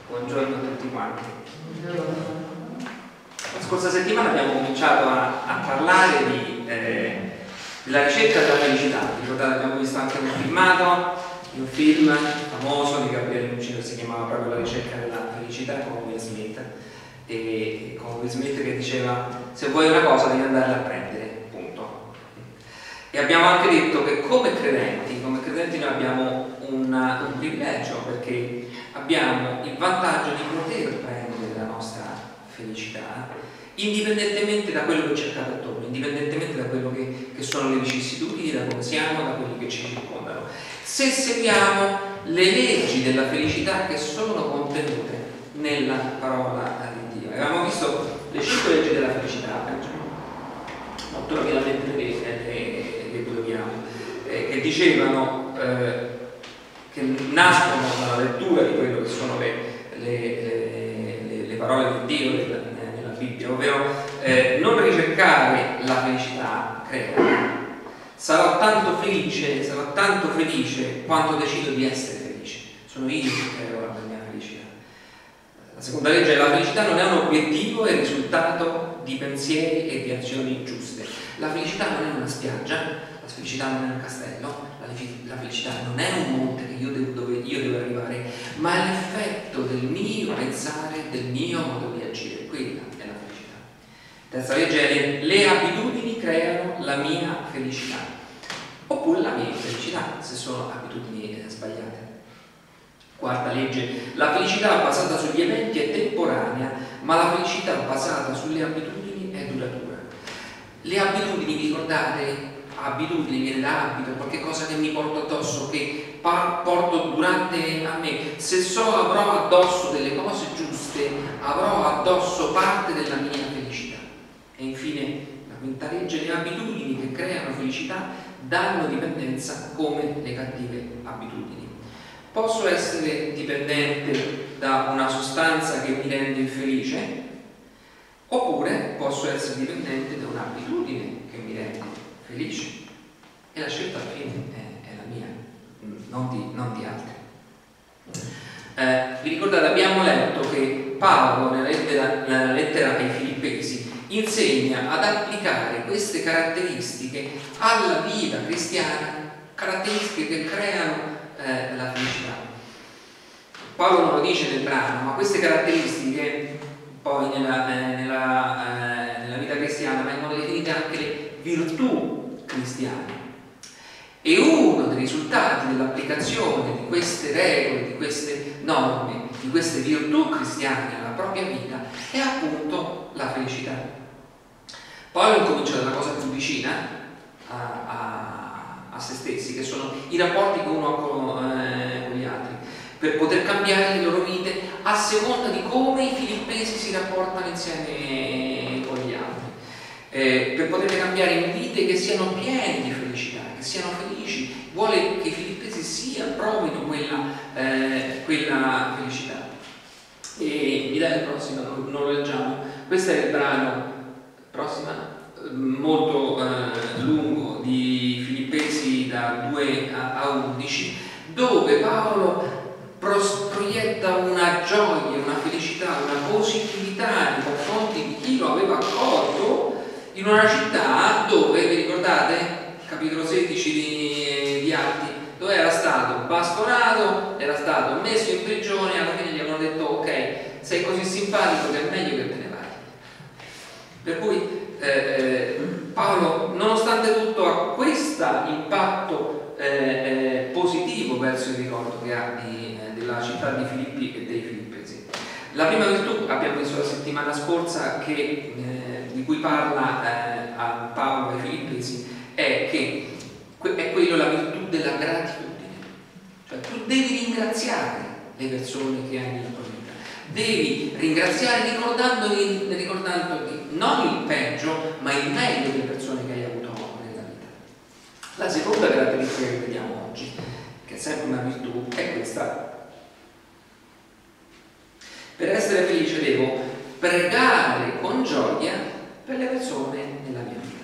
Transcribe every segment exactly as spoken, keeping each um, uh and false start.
Buongiorno a tutti quanti. La scorsa settimana abbiamo cominciato a, a parlare di, eh, della ricerca della felicità. Ricordate, abbiamo visto anche un filmato, un film famoso di Gabriele Nucci che si chiamava proprio La ricerca della felicità con Will Smith, e con Will Smith che diceva: se vuoi una cosa devi andarla a prendere, punto. E abbiamo anche detto che come credenti, come credenti noi abbiamo una, un privilegio, perché abbiamo il vantaggio di poter prendere la nostra felicità indipendentemente da quello che ci accade attorno, indipendentemente da quello che, che sono le vicissitudini, da come siamo, da quelli che ci circondano, se seguiamo le leggi della felicità che sono contenute nella parola di Dio. Avevamo visto le cinque leggi della felicità, molto rapidamente le, le, le proviamo, eh, che dicevano eh, che nascono dalla lettura di quello che sono le, le, le, le parole di Dio nella, nella Bibbia, ovvero eh, non ricercare la felicità creata. Sarò tanto felice, sarò tanto felice quanto decido di essere felice. Sono io che creo la mia felicità. La seconda legge è: la felicità non è un obiettivo, è il risultato di pensieri e di azioni giuste. La felicità non è una spiaggia, la felicità non è un castello, la felicità non è un monte che io devo, dove io devo arrivare, ma è l'effetto del mio pensare, del mio modo di agire. Quella è la felicità. Terza legge è: le, le abitudini creano la mia felicità, oppure la mia infelicità, se sono abitudini sbagliate. Quarta legge: la felicità basata sugli eventi è temporanea, ma la felicità basata sulle abitudini è duratura. Le abitudini, vi ricordate? Abitudini viene da abito, qualche cosa che mi porto addosso, che porto durante a me. Se so avrò addosso delle cose giuste, avrò addosso parte della mia felicità. E infine la quinta legge: le abitudini che creano felicità danno dipendenza come le cattive abitudini. Posso essere dipendente da una sostanza che mi rende infelice, oppure posso essere dipendente da un'abitudine che mi rende felice, e la scelta alla fine è, è la mia, non di, non di altri. Eh, vi ricordate, abbiamo letto che Paolo nella lettera, nella lettera ai Filippesi insegna ad applicare queste caratteristiche alla vita cristiana, caratteristiche che creano eh, la felicità. Paolo non lo dice nel brano, ma queste caratteristiche poi nella, eh, nella, eh, nella vita cristiana vengono definite anche le virtù cristiane, e uno dei risultati dell'applicazione di queste regole, di queste norme, di queste virtù cristiane alla propria vita è appunto la felicità. Poi incomincia dalla cosa più vicina a, a, a se stessi, che sono i rapporti che uno ha con, eh, con gli altri, per poter cambiare le loro vite a seconda di come i filippesi si rapportano insieme con gli altri. Eh, per poter cambiare in vite che siano piene di felicità, che siano felici. Vuole che i filippesi sia, provino quella, eh, quella felicità. E mi dai il prossimo, non, non lo leggiamo. Questo è il brano, prossima, molto eh, lungo, di Filippesi da due a undici, dove Paolo proietta una gioia, una felicità, una positività nei confronti di chi lo aveva accolto in una città dove, vi ricordate, capitolo sedici di, di Atti, dove era stato bastonato, era stato messo in prigione, e alla fine gli avevano detto: ok, sei così simpatico che è meglio che te ne vai. Per cui eh, Paolo, nonostante tutto, ha questo impatto eh, eh, positivo verso il ricordo che ha di, eh, della città di Filippi e dei filippesi. La prima virtù, abbiamo visto la settimana scorsa, che eh, di cui parla eh, a Paolo ai Filippesi, è che è quello, la virtù della gratitudine. Cioè tu devi ringraziare le persone che hai nella tua vita, devi ringraziare ricordandoti, ricordandoti non il peggio ma il meglio delle persone che hai avuto nella vita. La seconda caratteristica che vediamo oggi, che è sempre una virtù, è questa: per essere felice devo pregare con gioia per le persone nella mia vita.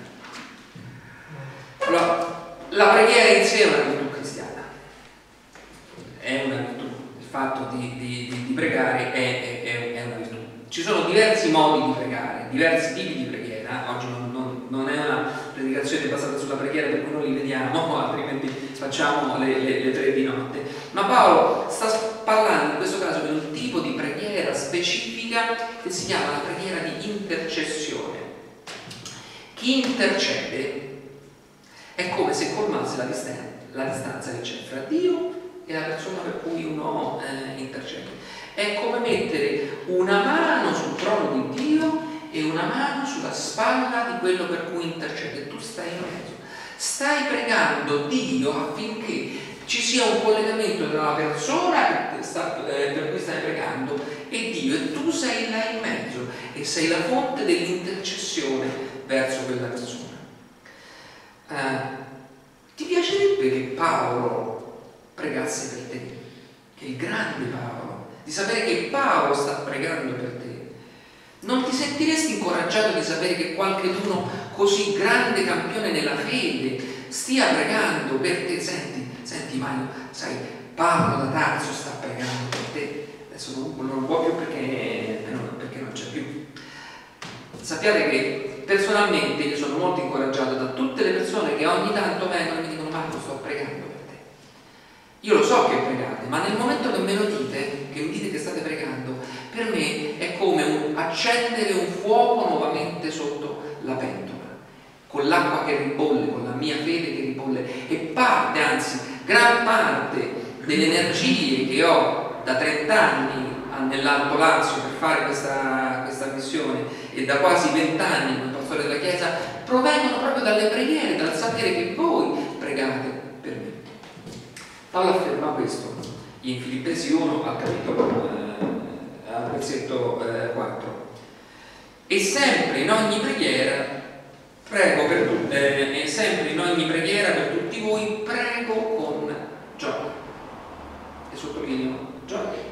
Allora, la preghiera in sé è una virtù cristiana, è una virtù. Il fatto di, di, di, di pregare è, è, è una virtù. Ci sono diversi modi di pregare, diversi tipi di preghiera. Oggi non, non, non è una predicazione basata sulla preghiera per cui non li vediamo, altrimenti facciamo le, le, le tre di notte. Ma Paolo sta parlando in questo caso di un tipo di preghiera specifica che si chiama la preghiera di intercessione. Chi intercede è come se colmasse la, distan- la distanza che c'è fra Dio e la persona per cui uno eh, intercede. È come mettere una mano sul trono di Dio e una mano sulla spalla di quello per cui intercede. Tu stai in mezzo, stai pregando Dio affinché ci sia un collegamento tra la persona che sta, eh, per cui stai pregando e Dio, e tu sei là in mezzo e sei la fonte dell'intercessione verso quella persona. Eh, ti piacerebbe che Paolo pregasse per te? Che il grande Paolo, di sapere che Paolo sta pregando per te? Non ti sentiresti incoraggiato di sapere che qualcuno così grande campione nella fede stia pregando per te? Senti, senti Mario, sai, Paolo da Tarso sta pregando per te. Adesso non, non può più perché, perché non c'è più. Sappiate che personalmente io sono molto incoraggiato da tutte le persone che ogni tanto vengono e mi dicono: Marco, sto pregando per te. Io lo so che pregate, ma nel momento che me lo dite, che mi dite che state pregando, per me è come un accendere un fuoco nuovamente sotto la pentola, con l'acqua che ribolle, con la mia fede che ribolle, e parte, anzi gran parte delle energie che ho da trent'anni nell'Alto Lazio per fare questa, questa missione e da quasi vent'anni come pastore della Chiesa provengono proprio dalle preghiere, dal sapere che voi pregate per me. Paolo afferma questo in Filippesi uno al capitolo eh, al versetto eh, quattro: e sempre in ogni preghiera prego per tutti eh, e sempre in ogni preghiera per tutti voi prego con gioia, e sottolineo gioia.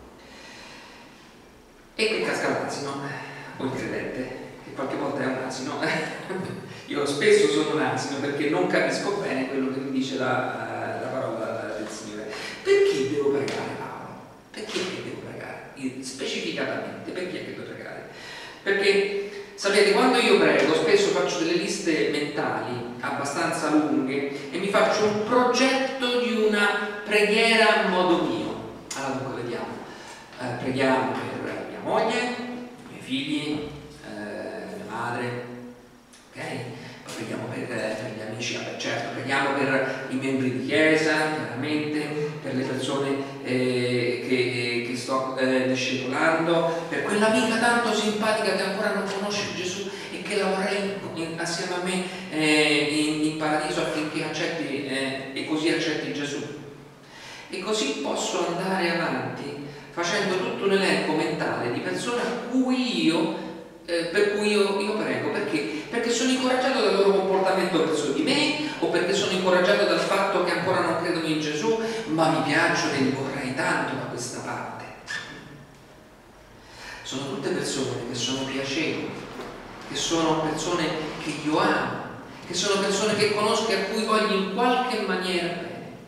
E che casca l'asino, o il credente, che qualche volta è un asino. Io spesso sono un asino perché non capisco bene quello che mi dice la, la parola del Signore. Perché devo pregare, Paolo? Perché devo pregare? Specificatamente, perché devo pregare? Perché, sapete, quando io prego spesso faccio delle liste mentali abbastanza lunghe e mi faccio un progetto di una preghiera a modo mio. Allora, dunque, vediamo. Eh, preghiamo per mia moglie, i miei figli, eh, mia madre, ok? Poi preghiamo per, per gli amici, vabbè, certo, preghiamo per i membri di chiesa, chiaramente, per le persone eh, che, che sto eh, discepolando, per quell'amica tanto simpatica che ancora non conosce Gesù e che la vorrei in, in, assieme a me eh, in, in paradiso affinché accetti eh, e così accetti Gesù. E così posso andare avanti facendo tutto un elenco mentale di persone a cui io, eh, per cui io, io prego. Perché? Perché sono incoraggiato dal loro comportamento verso di me, o perché sono incoraggiato dal fatto che ancora non credono in Gesù, ma mi piacciono e li vorrei tanto da questa parte. Sono tutte persone che sono piacevoli, che sono persone che io amo, che sono persone che conosco e a cui voglio in qualche maniera bene.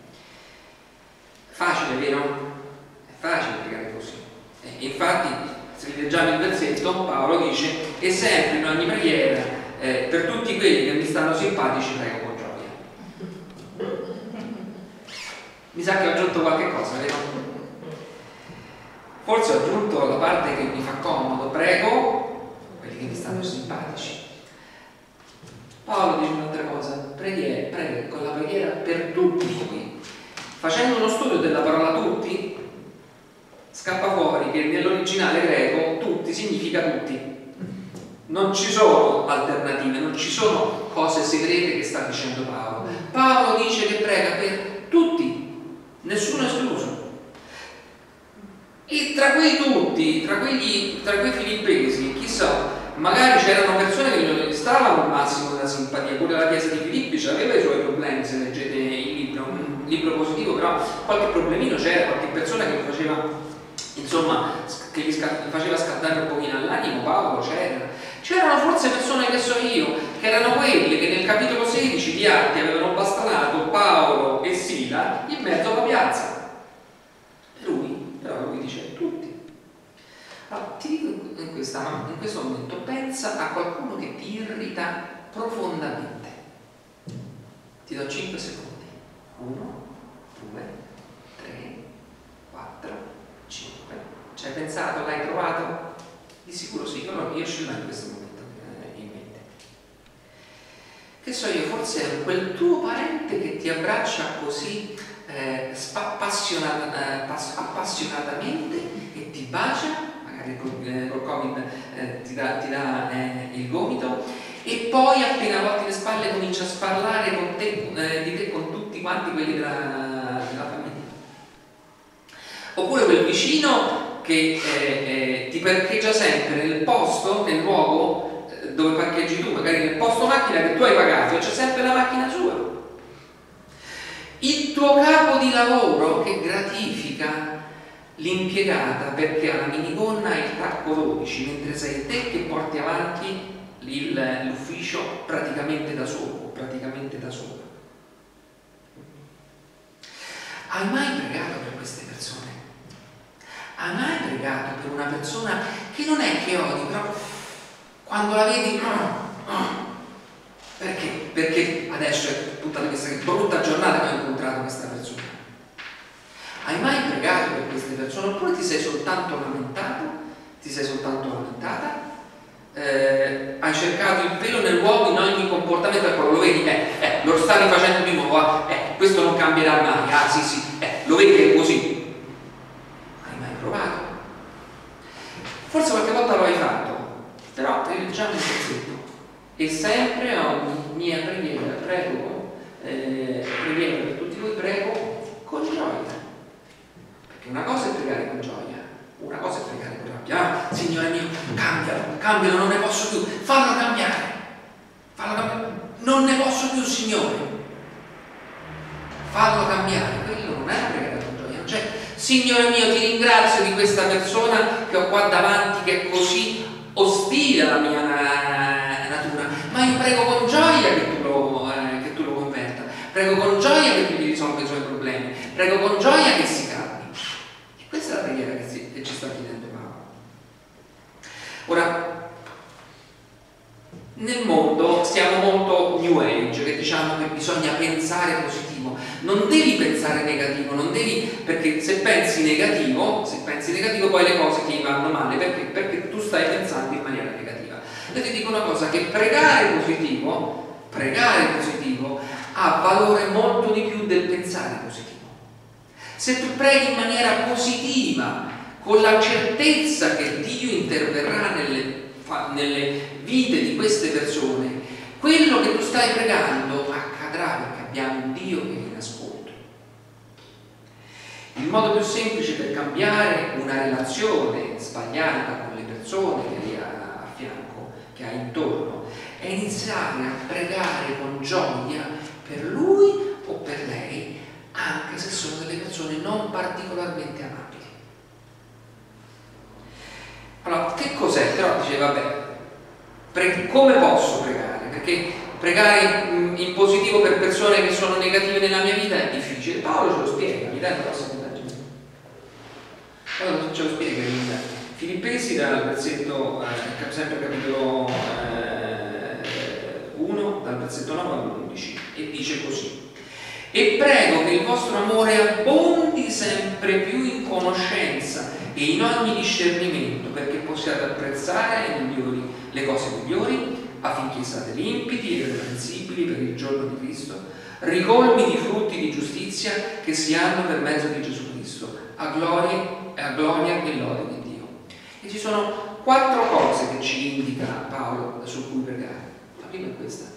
Facile, vero? Facile pregare così. E infatti, se leggiamo il versetto, Paolo dice: e sempre in ogni preghiera eh, per tutti quelli che mi stanno simpatici prego con gioia. Mi sa che ho aggiunto qualche cosa, vero? Forse ho aggiunto la parte che mi fa comodo: prego quelli che mi stanno simpatici. Paolo dice un'altra cosa: preghiera, prega con la preghiera per tutti voi. Facendo uno studio della parola tutti, scappa fuori che nell'originale greco tutti significa tutti. Non ci sono alternative, non ci sono cose segrete che sta dicendo Paolo. Paolo dice che prega per tutti, nessuno escluso. E tra quei tutti, tra, quegli, tra quei filippesi, chissà, magari c'erano persone che non gli stavano al massimo della simpatia. Pure la chiesa di Filippi aveva i suoi problemi, se leggete il libro, un libro positivo, però qualche problemino c'era, qualche persona che faceva, insomma, che gli faceva scattare un pochino all'animo. Paolo c'era. C'erano forse persone, che so io, che erano quelle che nel capitolo sedici di Atti avevano bastonato Paolo e Sila in mezzo alla piazza. Lui questa, in questo momento pensa a qualcuno che ti irrita profondamente. Ti do cinque secondi. uno, due, tre, quattro, cinque. Ci hai pensato? L'hai trovato? Di sicuro sì, io, io ce l'ho in questo momento eh, in mente. Che so io, forse è quel tuo parente che ti abbraccia così eh, appassionata, eh, appassionatamente e ti bacia, magari col, eh, col Covid eh, ti dà, ti dà eh, il gomito, e poi appena volti le spalle comincia a sparlare con te, eh, di te con tutti quanti quelli della, della famiglia. Oppure quel vicino che eh, eh, ti parcheggia sempre nel posto, nel luogo eh, dove parcheggi tu, magari nel posto macchina che tu hai pagato, e c'è sempre la macchina sua. Il tuo capo di lavoro che gratifica l'impiegata perché ha la minigonna e il tacco dodici, mentre sei te che porti avanti l'ufficio praticamente da solo, praticamente da solo. Hai mai pregato per queste persone? Hai mai pregato per una persona che non è che odi, però quando la vedi, oh, oh, perché? Perché adesso è tutta questa brutta giornata che ho incontrato questa persona. Hai mai pregato per queste persone? Oppure ti sei soltanto lamentato? Ti sei soltanto lamentata? Eh, hai cercato il pelo nell'uovo in ogni comportamento, ecco, lo vedi, eh, eh, lo stai facendo di nuovo, eh, questo non cambierà mai, ah sì sì, eh, lo vedi che è così. Hai mai provato? Forse qualche volta lo hai fatto, però leggiamo il pezzetto. E sempre a ogni mia preghiera prego, eh, preghiera per tutti voi, prego con gioia. Perché una cosa è pregare con gioia, una cosa è pregare con rabbia. Ah, Signore mio, cambialo, cambialo, non ne posso più, fallo cambiare, fallo cambiare, non ne posso più, Signore, fallo cambiare. Quello non è pregare con gioia, non c'è Signore mio, ti ringrazio di questa persona che ho qua davanti che è così ostile alla mia natura, ma io prego con gioia che tu lo, eh, che tu lo converta, prego con gioia che tu gli risolvi i suoi problemi, prego con gioia che si calmi. E questa è la preghiera che, si, che ci sta chiedendo Paolo. Ora, nel mondo siamo molto new age, che diciamo che bisogna pensare positivo, non devi pensare negativo, non devi, perché se pensi negativo, se pensi negativo poi le cose ti vanno male, perché? Perché tu stai pensando in maniera negativa. Io ti dico una cosa, che pregare positivo, pregare positivo ha valore molto di più del pensare positivo. Se tu preghi in maniera positiva, con la certezza che Dio interverrà nelle, nelle vite di queste persone, quello che tu stai pregando accadrà, perché abbiamo un Dio che viene ascolto. Il modo più semplice per cambiare una relazione sbagliata con le persone che hai a, a fianco, che hai intorno, è iniziare a pregare con gioia per lui o per lei, anche se sono delle persone non particolarmente amabili. Allora, che cos'è? Però dice, vabbè, pre- come posso pregare? Perché pregare in, in positivo per persone che sono negative nella mia vita è difficile. Paolo ce lo spiega, mi dai la prossima immagine? Paolo ce lo spiega in Filippesi dal versetto, eh, sempre capitolo eh, uno, dal versetto nove all'undici, e dice così: e prego che il vostro amore abbondi sempre più in conoscenza e in ogni discernimento, perché possiate apprezzare le, migliori, le cose migliori, affinché siate limpidi e irreprensibili per il giorno di Cristo, ricolmi di frutti di giustizia che si hanno per mezzo di Gesù Cristo, a gloria, a gloria e lode di Dio. E ci sono quattro cose che ci indica Paolo su cui pregare. La prima è questa: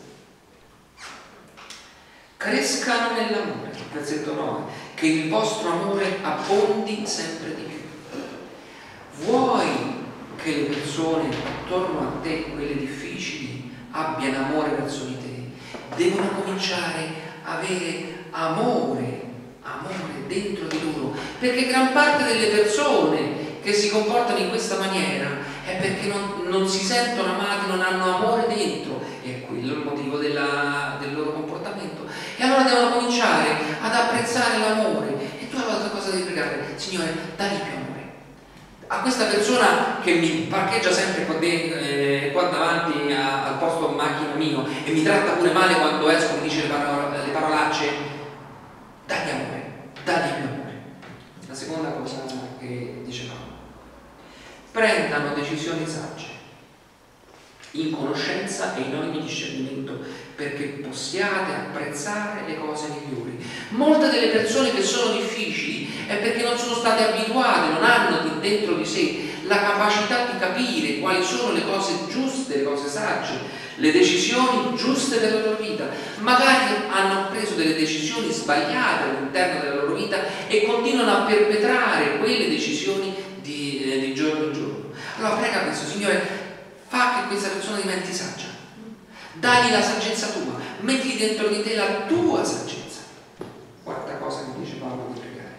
crescano nell'amore, versetto nove, che il vostro amore abbondi sempre di più. Vuoi che le persone attorno a te, quelle difficili, abbiano amore verso di te? Devono cominciare a avere amore, amore dentro di loro, perché gran parte delle persone che si comportano in questa maniera è perché non, non si sentono amati, non hanno amore dentro, e è quello il motivo della, del loro comportamento. E allora devono cominciare ad apprezzare l'amore. E tu allora cosa devi pregare? Signore, dagli più amore. a questa persona che mi parcheggia sempre qua, dentro, eh, qua davanti a, al posto macchina mio e mi tratta pure male quando esco, mi dice le, parole, le parolacce, dagli amore, dagli più amore. La seconda cosa che dicevamo, prendano decisioni sagge, in conoscenza e in ogni discernimento, perché possiate apprezzare le cose migliori. Molte delle persone che sono difficili è perché non sono state abituate, non hanno dentro di sé la capacità di capire quali sono le cose giuste, le cose sagge, le decisioni giuste per la loro vita. Magari hanno preso delle decisioni sbagliate all'interno della loro vita e continuano a perpetrare quelle decisioni di, eh, di giorno in giorno. Allora prega questo, Signore, fa che questa persona diventi saggia, dagli la saggezza tua, metti dentro di te la tua saggezza. Quarta cosa che dice Paolo di pregare,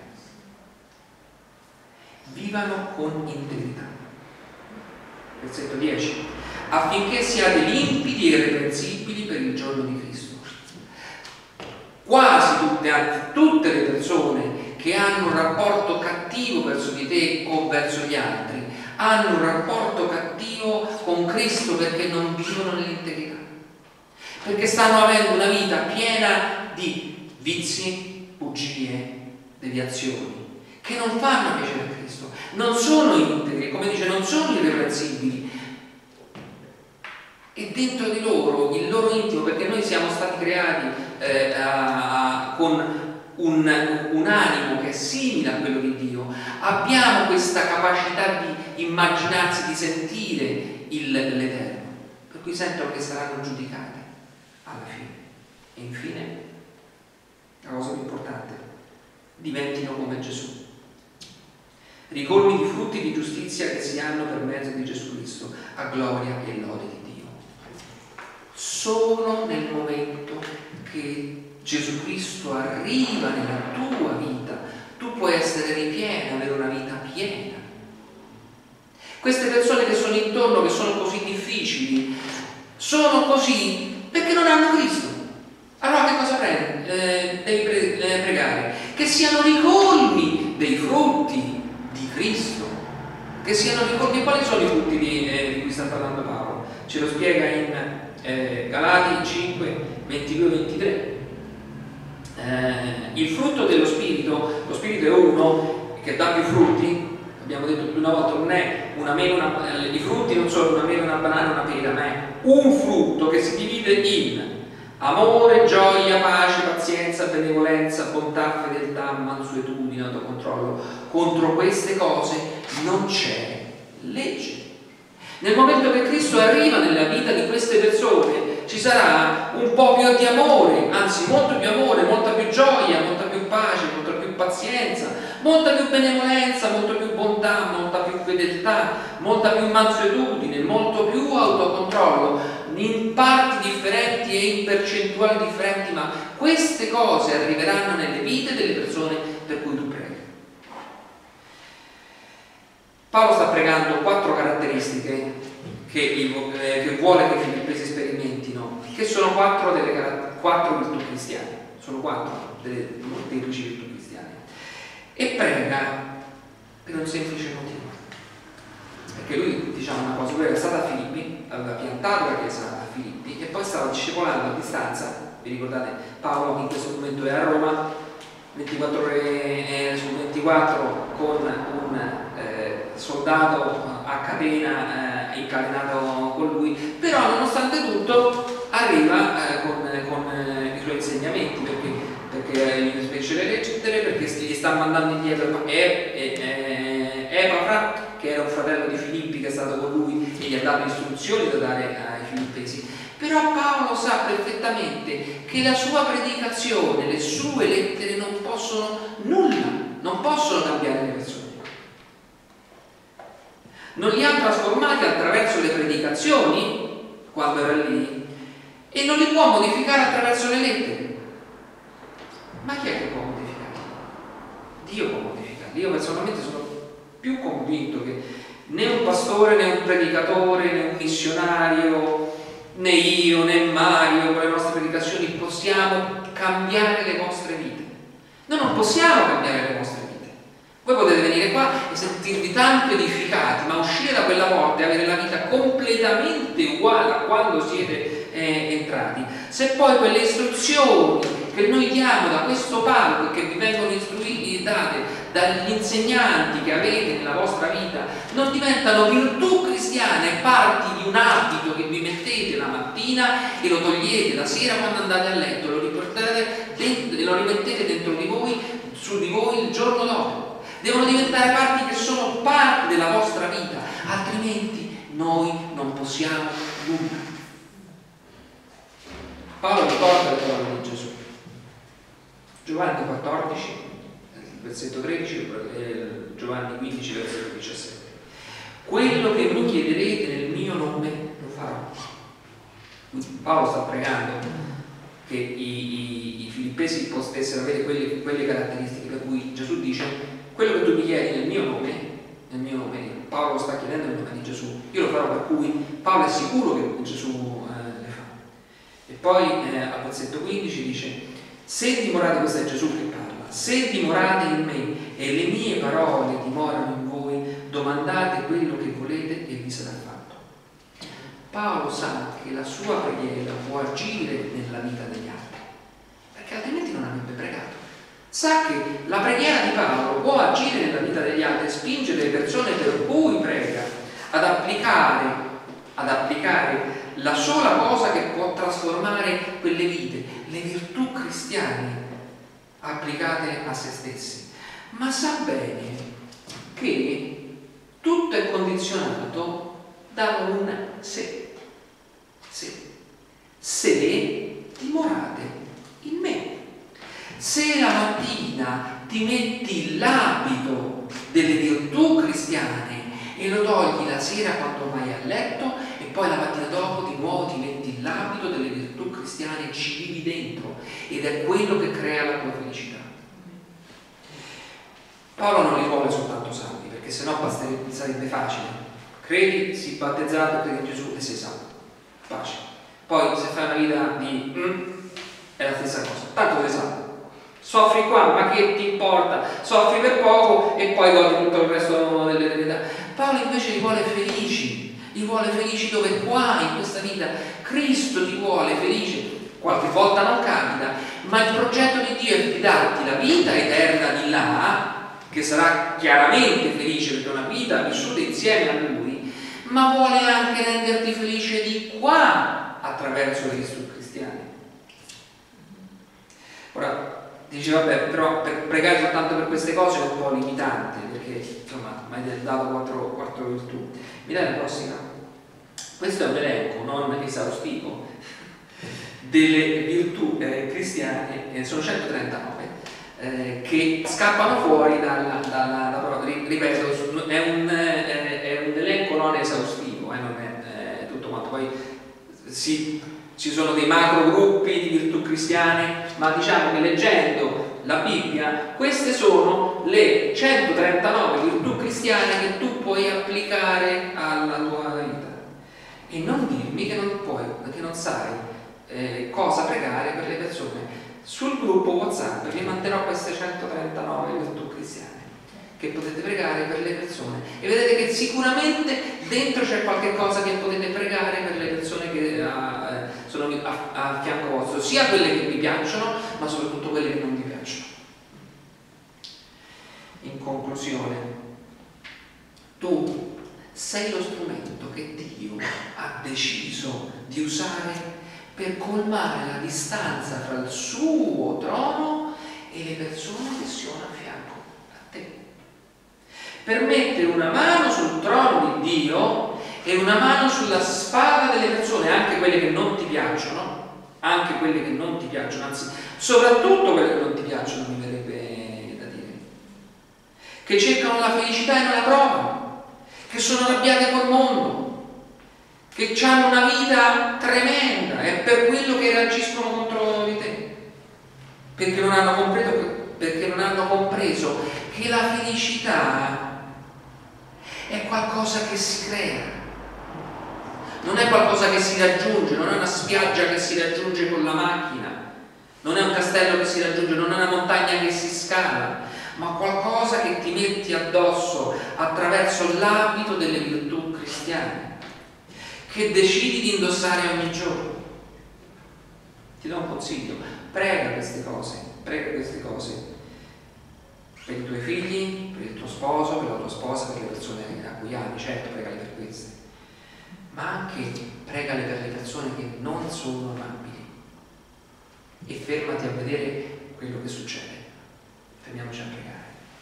vivano con integrità. Versetto dieci, affinché siate limpidi e irreprensibili per il giorno di Cristo. Quasi tutte, anzi tutte le persone che hanno un rapporto cattivo verso di te o verso gli altri hanno un rapporto cattivo con Cristo perché non vivono nell'integrità, perché stanno avendo una vita piena di vizi, bugie, deviazioni che non fanno piacere a Cristo, non sono integri, come dice, non sono irreprensibili, e dentro di loro, il loro intimo, perché noi siamo stati creati eh, a, a, con un, un animo che è simile a quello di Dio, abbiamo questa capacità di immaginarsi, di sentire l'Eterno, per cui sentono che saranno giudicati alla fine. E infine, la cosa più importante, diventino come Gesù, ricolmi di frutti di giustizia che si hanno per mezzo di Gesù Cristo, a gloria e lode di Dio. Solo nel momento che Gesù Cristo arriva nella tua vita, tu puoi essere ripieno, avere una vita piena. Queste persone che sono intorno, che sono così difficili, sono così perché non hanno Cristo. Allora che cosa prendi? Eh, devi pre eh, pregare? Che siano ricolmi dei frutti di Cristo, che siano ricolmi. Quali sono i frutti di, eh, di cui sta parlando Paolo? Ce lo spiega in eh, Galati cinque, ventidue ventitré. Eh, il frutto dello Spirito, lo Spirito è uno che dà più frutti, abbiamo detto più una volta, non è una mela, una, eh, i frutti non sono una mela, una banana, una pera, ma è un frutto che si divide in amore, gioia, pace, pazienza, benevolenza, bontà, fedeltà, mansuetudine, autocontrollo. Contro queste cose non c'è legge. Nel momento che Cristo arriva nella vita di queste persone, ci sarà un po' più di amore, anzi molto più amore, molta più gioia, molta più pace, molta più pazienza, molta più benevolenza, molta più bontà, molta più fedeltà, molta più mansuetudine, molto più autocontrollo, in parti differenti e in percentuali differenti, ma queste cose arriveranno nelle vite delle persone per cui tu preghi. Paolo sta pregando quattro caratteristiche che, il, eh, che vuole che i filippesi sperimentino, che sono quattro delle quattro virtù cristiane, sono quattro delle molteplici virtù cristiane, e prega per un semplice motivo, perché lui, diciamo una cosa, lui era stato a Filippi, aveva piantato la chiesa a Filippi e poi stava discepolando a distanza. Vi ricordate, Paolo in questo momento è a Roma, ventiquattro ore su ventiquattro, con un eh, soldato a catena eh, incatenato con lui, però nonostante tutto arriva eh, con, con eh, i suoi insegnamenti, perché, perché gli fece le lettere, perché gli sta mandando indietro Epafra, che era un fratello di Filippi che è stato con lui e gli ha dato istruzioni da dare ai filippesi. Però Paolo sa perfettamente che la sua predicazione, le sue lettere non possono nulla, non possono cambiare le persone. Non li ha trasformati attraverso le predicazioni, quando era lì, e non li può modificare attraverso le lettere. Ma chi è che può modificarli? Dio può modificarli. Io personalmente sono più convinto che né un pastore, né un predicatore, né un missionario, né io, né Mario, con le nostre predicazioni possiamo cambiare le vostre vite. Noi non possiamo cambiare le vostre vite. Voi potete venire qua e sentirvi tanto edificati, ma uscire da quella porta e avere la vita completamente uguale a quando siete eh, entrati. Se poi quelle istruzioni che noi diamo da questo palco, che vi vengono istruite, date dagli insegnanti che avete nella vostra vita, non diventano virtù cristiane, parti di un abito che vi mettete la mattina e lo togliete la sera quando andate a letto, lo riportate dentro, e lo rimettete dentro di voi, su di voi il giorno dopo. Devono diventare parti che sono parte della vostra vita, altrimenti noi non possiamo nulla. Paolo ricorda le parole di Gesù. Giovanni quattordici, versetto tredici, e Giovanni quindici, versetto diciassette. Quello che mi chiederete nel mio nome lo farò. Paolo sta pregando che i, i, i filippesi potessero avere quelle, quelle caratteristiche per cui Gesù dice: quello che tu mi chiedi nel mio nome, nel mio nome, Paolo sta chiedendo nel nome di Gesù, io lo farò, per cui Paolo è sicuro che Gesù eh, le fa. E poi eh, al versetto quindici dice: se dimorate, questo è Gesù che parla, se dimorate in me e le mie parole dimorano in voi, domandate quello che volete e vi sarà fatto. Paolo sa che la sua preghiera può agire nella vita degli altri, perché altrimenti non avrebbe pregato. Sa che la preghiera di Paolo può agire nella vita degli altri e spingere le persone per cui prega ad applicare, ad applicare la sola cosa che può trasformare quelle vite, le virtù cristiane applicate a se stessi. Ma sa bene che tutto è condizionato da un se. Se. Se dimorate in me. Se la mattina ti metti l'abito delle virtù cristiane e lo togli la sera quando vai a letto, e poi la mattina dopo di nuovo ti metti l'abito delle virtù cristiane e ci vivi dentro, ed è quello che crea la tua felicità. Paolo non li vuole soltanto salvi, perché sennò sarebbe facile. Credi, sii battezzato, credi in Gesù e sei salvo. Pace. Poi se fai una vita di mm, è la stessa cosa, tanto sei salvo. Soffri qua, ma che ti importa? Soffri per poco e poi godi tutto il resto dell'eternità. Paolo invece li vuole felici, li vuole felici dove qua in questa vita. Cristo ti vuole felice. Qualche volta non capita, ma il progetto di Dio è di darti la vita eterna di là, che sarà chiaramente felice perché è una vita vissuta insieme a Lui, ma vuole anche renderti felice di qua attraverso le virtù cristiane. Ora, dice vabbè, però per pregare soltanto per queste cose è un po' limitante, perché insomma mi hai dato quattro, quattro virtù. Mi dai la prossima? Questo è un elenco non esaustivo delle virtù eh, cristiane, eh, sono centotrentanove, eh, che scappano fuori dalla, dalla, dalla, ripeto, è un, eh, è un elenco non esaustivo, eh, non è eh, tutto quanto. Poi si ci sono dei macro gruppi di virtù cristiane, ma diciamo che leggendo la Bibbia queste sono le centotrentanove virtù cristiane che tu puoi applicare alla tua vita. E non dirmi che non puoi, che non sai eh, cosa pregare per le persone. Sul gruppo WhatsApp vi manderò queste centotrentanove virtù cristiane che potete pregare per le persone, e vedete che sicuramente dentro c'è qualche cosa che potete pregare per le persone che uh, sono a, a fianco vostro, sia quelle che vi piacciono ma soprattutto quelle che non vi piacciono. In conclusione, tu sei lo strumento che Dio ha deciso di usare per colmare la distanza tra il suo trono e le persone che sono a fianco a te, per mettere una mano sul trono di Dio e una mano sulla spada delle persone, anche quelle che non ti piacciono, anche quelle che non ti piacciono, anzi soprattutto quelle che non ti piacciono, mi verrebbe da dire, che cercano la felicità e non la trovano, che sono arrabbiate col mondo, che hanno una vita tremenda e per quello che reagiscono contro di te, perché non hanno compreso, perché non hanno compreso che la felicità è qualcosa che si crea, non è qualcosa che si raggiunge, non è una spiaggia che si raggiunge con la macchina, non è un castello che si raggiunge, non è una montagna che si scala, ma qualcosa che ti metti addosso attraverso l'abito delle virtù cristiane, che decidi di indossare ogni giorno. Ti do un consiglio: prega queste cose, prega queste cose per i tuoi figli, per il tuo sposo, per la tua sposa, per le persone a cui ami, certo, pregale per queste, ma anche pregale per le persone che non sono amabili, e fermati a vedere quello che succede. Fermiamoci a pregare.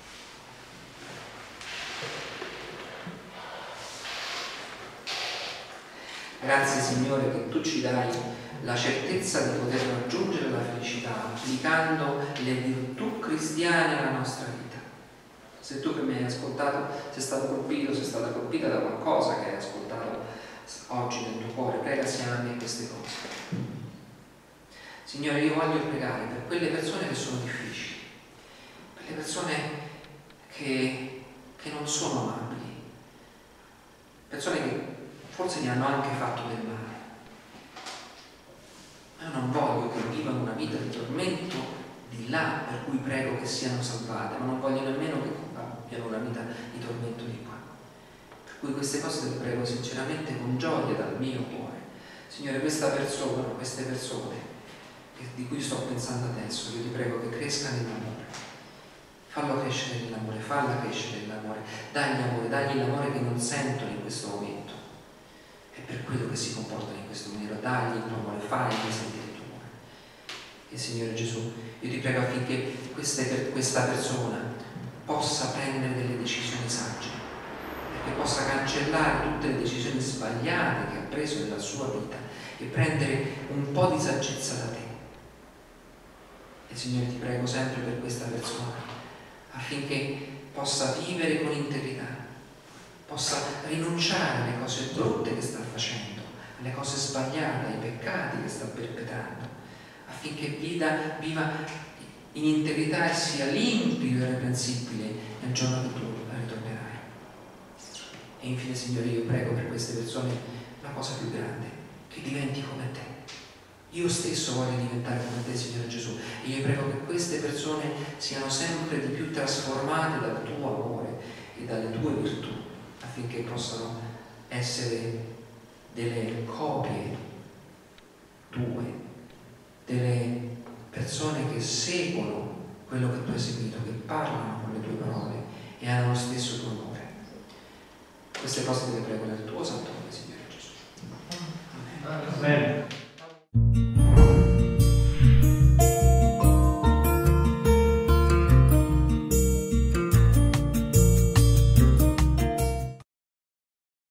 Grazie Signore che tu ci dai la certezza di poter raggiungere la felicità applicando le virtù cristiane alla nostra vita. Se tu che mi hai ascoltato sei stato colpito, sei stata colpita da qualcosa che hai ascoltato oggi nel tuo cuore, prega assieme a me queste cose. Signore, io voglio pregare per quelle persone che sono difficili, per le persone che, che non sono amabili, persone che forse mi hanno anche fatto del male. Ma io non voglio che vivano una vita di tormento di là, per cui prego che siano salvate, ma non voglio nemmeno che abbiano una vita di tormento di qua. Per cui queste cose te le prego sinceramente con gioia dal mio cuore. Signore, questa persona, queste persone di cui sto pensando adesso, io ti prego che cresca nell'amore. Fallo crescere nell'amore, falla crescere nell'amore, dagli amore, dagli l'amore che non sentono in questo momento. È per quello che si comportano in questo maniera, dagli il tuo amore, fagli sentire il tuo amore. E Signore Gesù, io ti prego affinché queste, questa persona possa prendere delle decisioni sagge, perché possa cancellare tutte le decisioni sbagliate che ha preso nella sua vita e prendere un po' di saggezza da te. E Signore, ti prego sempre per questa persona, affinché possa vivere con integrità, possa rinunciare alle cose brutte che sta facendo, alle cose sbagliate, ai peccati che sta perpetrando, affinché viva, viva in integrità e sia limpido e irreprensibile nel giorno che tu ritornerai. E infine, Signore, io prego per queste persone la cosa più grande, che diventi come te. Io stesso voglio diventare come te, Signore Gesù, e io prego che queste persone siano sempre di più trasformate dal tuo amore e dalle tue virtù, affinché possano essere delle copie tue, delle persone che seguono quello che tu hai seguito, che parlano con le tue parole e hanno lo stesso tuo amore. Queste cose te le prego nel tuo santo nome, Signore.